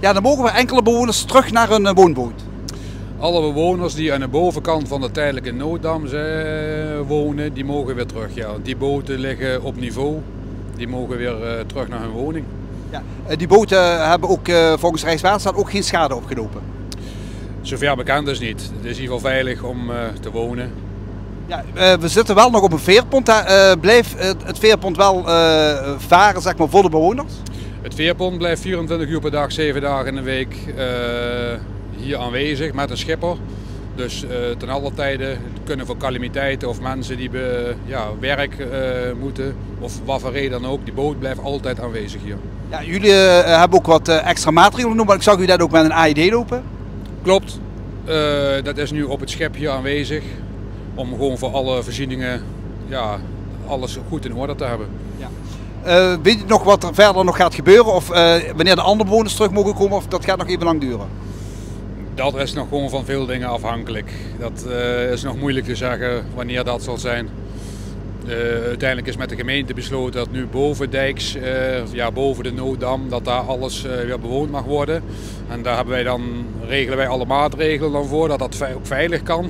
Ja, dan mogen we enkele bewoners terug naar hun woonboot. Alle bewoners die aan de bovenkant van de tijdelijke nooddam wonen, die mogen weer terug. Ja. Die boten liggen op niveau, die mogen weer terug naar hun woning. Ja, die boten hebben ook volgens Rijkswaterstaat ook geen schade opgelopen. Zover bekend is niet. Het is in ieder geval veilig om te wonen. Ja, we zitten wel nog op een veerpont. Blijft het veerpont wel varen, zeg maar, voor de bewoners? Het veerpont blijft 24 uur per dag, 7 dagen in de week hier aanwezig met een schipper. Dus ten alle tijde kunnen voor calamiteiten of mensen die werk moeten of wat voor reden dan ook, die boot blijft altijd aanwezig hier. Ja, jullie hebben ook wat extra maatregelen genomen, maar ik zag u dat ook met een AED lopen. Klopt, dat is nu op het schip hier aanwezig om gewoon voor alle voorzieningen alles goed in orde te hebben. Ja. Weet je nog wat er verder nog gaat gebeuren of wanneer de andere bewoners terug mogen komen of dat gaat nog even lang duren? Dat is nog gewoon van veel dingen afhankelijk. Dat is nog moeilijk te zeggen wanneer dat zal zijn. Uiteindelijk is met de gemeente besloten dat nu bovendijks, boven de nooddam, dat daar alles weer bewoond mag worden. En daar regelen wij alle maatregelen dan voor, dat dat ook veilig kan.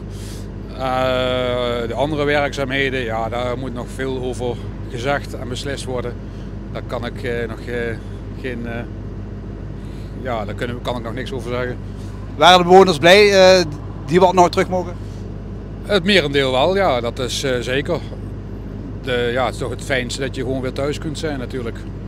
De andere werkzaamheden, ja, daar moet nog veel over gezegd en beslist worden. Daar kan ik nog daar kan ik nog niks over zeggen. Waren de bewoners blij die wat nooit terug mogen? Het merendeel wel, ja, dat is zeker. Het is toch het fijnste dat je gewoon weer thuis kunt zijn natuurlijk.